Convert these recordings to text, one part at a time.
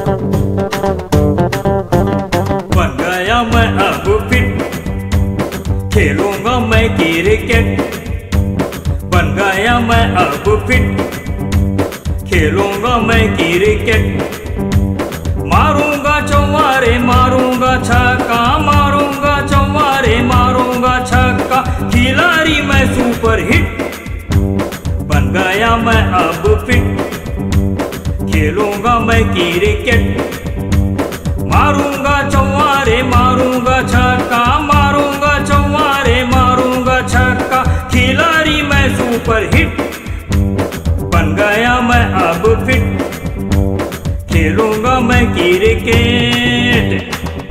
बन गया मैं अब फिट, खेलूंगा मैं क्रिकेट। बन गया मैं अब फिट, खेलूंगा मैं क्रिकेट। मारूंगा चौवारे मारूंगा छक्का, मारूंगा चौवारे मारूंगा छक्का, खिलाड़ी मैं सुपर हिट। बन गया मैं अब फिट, खेलूंगा मैं क्रिकेट। मारूंगा चौवारे मारूंगा छक्का, मारूंगा चौवारे मारूंगा छक्का, खिलाड़ी मैं सुपर हिट। बन गया मैं अब फिट, खेलूंगा मैं क्रिकेट।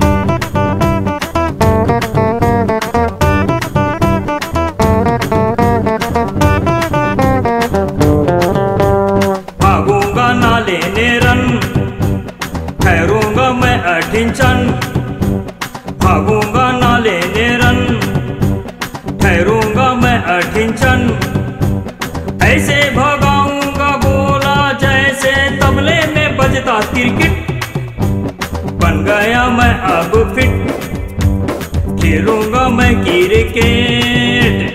भागूंगा ना लेने रन, ठहरूंगा मैं अठिंचन। भागूंगा ना लेने रन, ठहरूंगा मैं अठिंचन। ऐसे भगाऊंगा गोला जैसे तबले में बजता क्रिकेट। बन गया मैं अब फिट, खेलूंगा मैं क्रिकेट।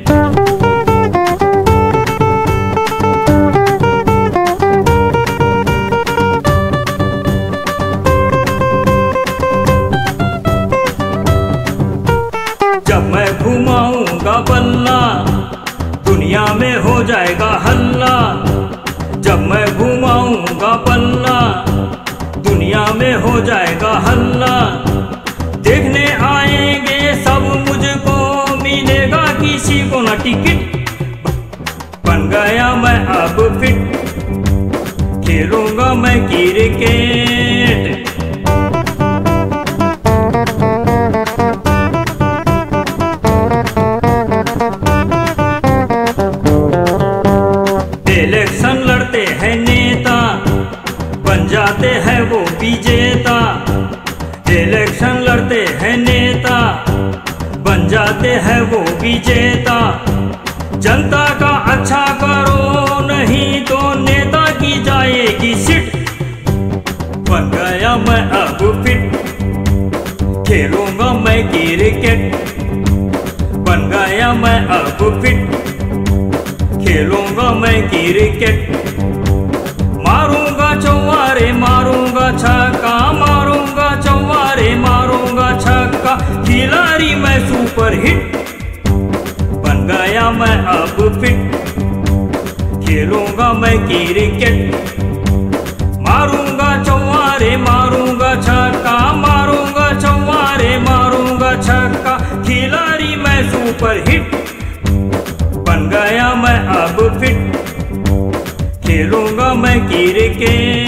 जब मैं घुमाऊंगा बल्ला, दुनिया में हो जाएगा हल्ला। जब मैं घुमाऊंगा बल्ला, दुनिया में हो जाएगा हल्ला। देखने आएंगे सब मुझको, मिलेगा किसी को न टिकट। बन गया मैं अब फिट, खेलूंगा मैं क्रिकेट। इलेक्शन लड़ते हैं नेता, बन जाते हैं वो विजेता। इलेक्शन लड़ते हैं नेता, बन जाते हैं वो विजेता। जनता का अच्छा करो नहीं तो नेता की जाएगी सीट। बन गया मैं अब फिट, खेलूंगा मैं क्रिकेट। बन गया मैं अब फिट, खेलूंगा मैं क्रिकेट। मारूंगा चौवारे मारूंगा छक्का, मारूंगा चौवारे मारूंगा छक्का, खिलाड़ी मैं सुपर हिट। बन गया मैं अब फिट, खेलूंगा मैं क्रिकेट। मारूंगा चौवारे मारूंगा छक्का, मारूंगा चौवारे मारूंगा छक्का, खिलाड़ी मैं सुपर हिट। बन गया मैं अब फिट, खेलूंगा मैं क्रिकेट।